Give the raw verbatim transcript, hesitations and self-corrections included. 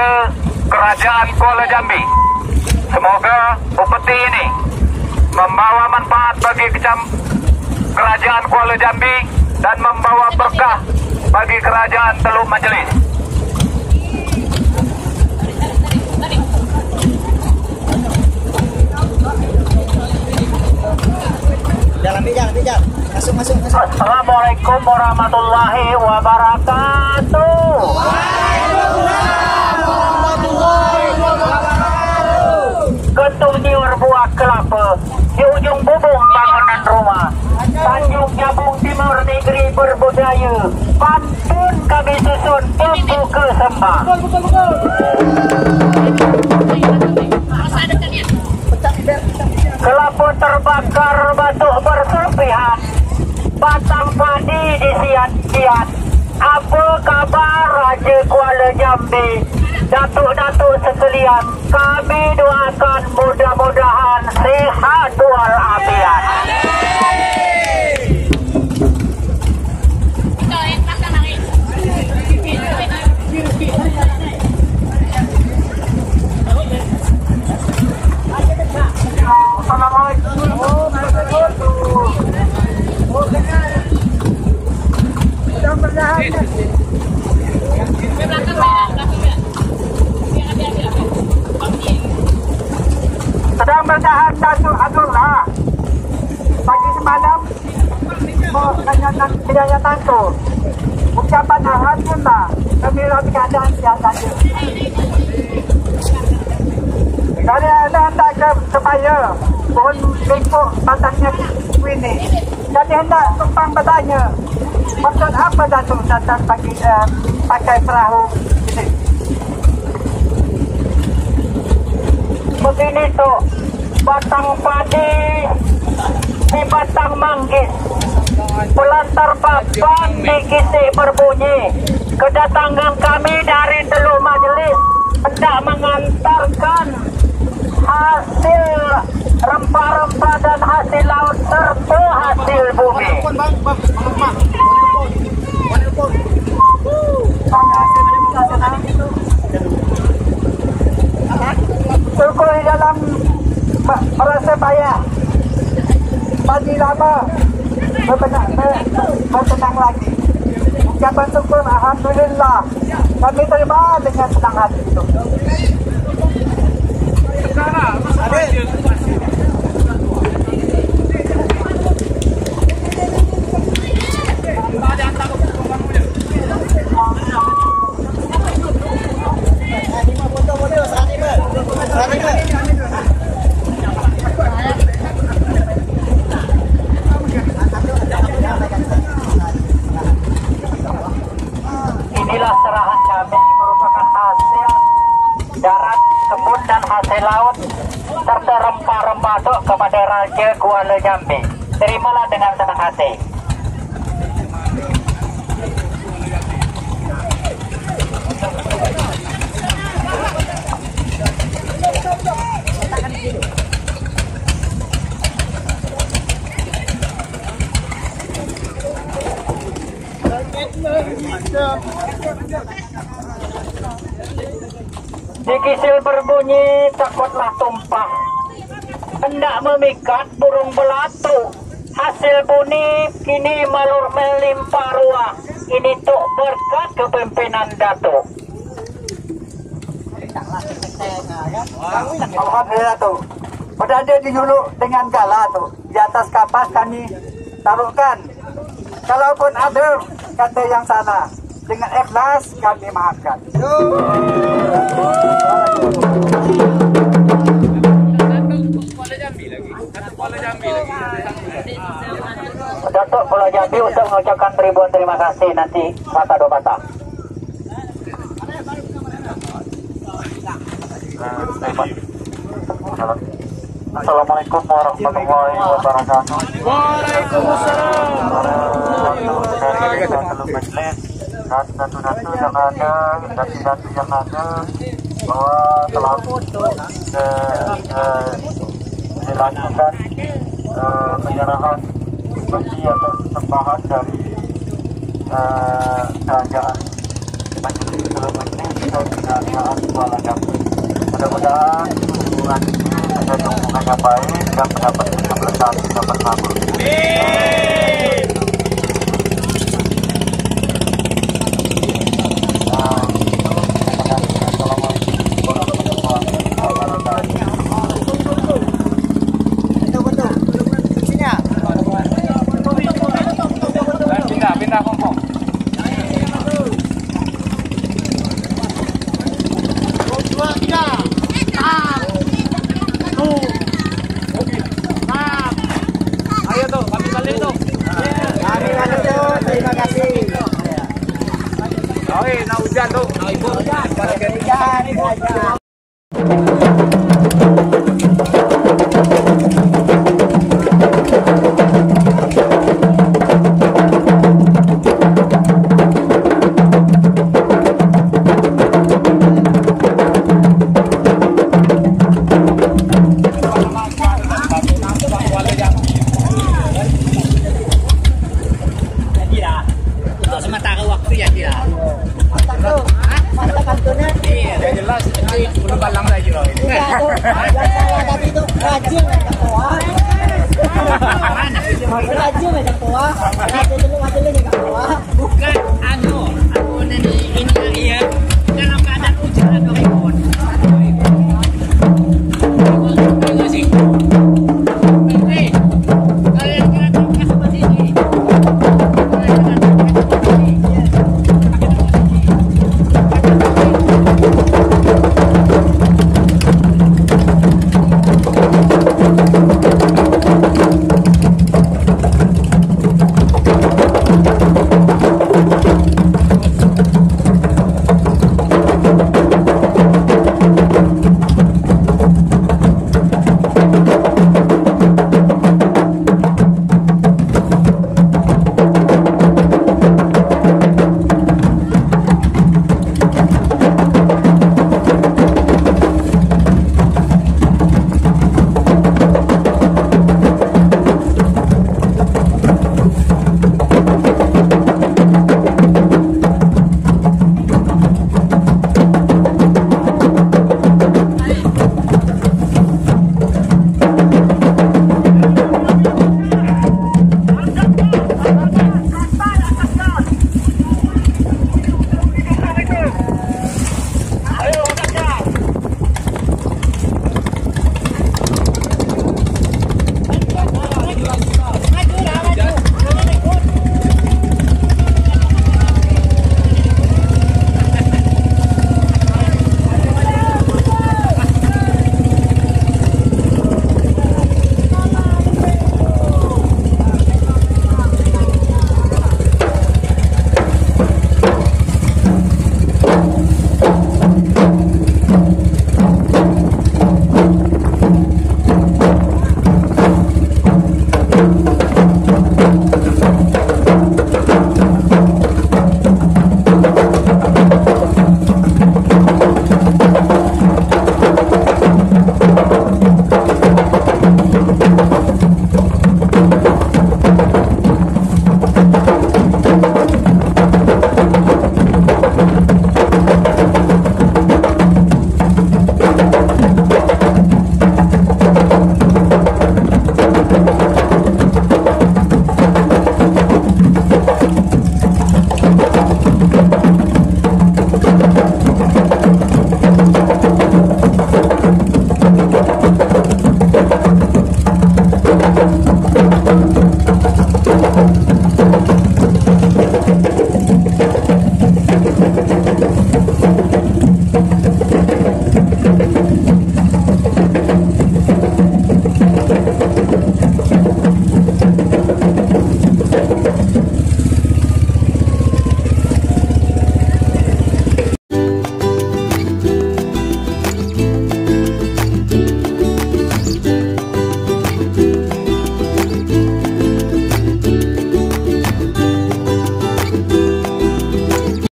kepada Kerajaan Kuala Jambi. Semoga upeti ini membawa manfaat bagi Kerajaan Kuala Jambi dan membawa berkah bagi Kerajaan Teluk Majlis. Jalan bijak, bijak. Masuk, masuk, masuk. Assalamualaikum warahmatullahi wabarakatuh. Ketum Niur Buah Kelapa di ujung bubung bangunan rumah Tanjung Jabung Timur negeri berbudaya. Pantun kami susun pembuka sembah. Kelapa terbakar batuk berserpihan, batang padi disiat-siat. Apa kabar Raja Kuala Jambi? Datuk-datuk sekalian, kami doakan mudah-mudahan sehat walafiat. Sedang bertahan Datuk Abdullah pagi semalam mengenyakan hidayah tantu ucapan alhamdulillah gembira keadaan yang tadi. Kali ada hendak ke supaya pohon bengkok batangnya ini. Jadi hendak tumpang bertanya, maksud apa Datuk datang pagi eh, pakai perahu ini? Begini tu, batang padi di batang manggis, pelantar papan di kisik berbunyi. Kedatangan kami dari Teluk Majlis hendak mengantarkan hasil rempah-rempah dan hasil laut serta hasil bumi. Syukur di dalam merasa payah pagi lama berbenah, bertenang lagi. Ucapan syukur alhamdulillah kami terima dengan senang hati itu. Inilah serahan kami merupakan hasil darat, kebun dan hasil laut serta rempah-rempah itu kepada Raja Kuala Jambi. Terimalah dengan senang hati. Di kisil berbunyi takutlah tumpah, hendak memikat burung belatu. Hasil buni kini malur melimpah ruah. Ini tuk berkat kepimpinan Datuk. Alhamdulillah tu, berada di juluk dengan gala tu. Di atas kapas kami taruhkan. Kalaupun ada kata yang salah, dengan ikhlas kami maafkan. Datuk Kuala Jambi untuk mengucapkan ribuan terima kasih nanti mata dua mata. Assalamualaikum warahmatullahi wabarakatuh. Waalaikumsalam. Datu-datu yang ada, datu-datu yang ada, bahwa telah dilakukan penyerahan bagi atau sembahan dari kerajaan Majlis Teluk Majlis Mudah-mudahan hubungan dan hubungannya baik dan mendapat kesempatan kita bersama. Sementara waktu ya dia. Mantap tuh. Mantap kantornya. Iya, jelas. Ini belum balang lagi loh. Iya tuh. Yang tadi itu rajin ada poa. Mana? Rajin ada poa. Rajin dulu mati dulu enggak poa. Bukan anu, anu ini ini iya. Dalam keadaan hujan ada ribut. Ini sih. Hei. Kalian kira ke seperti ini. Thank you.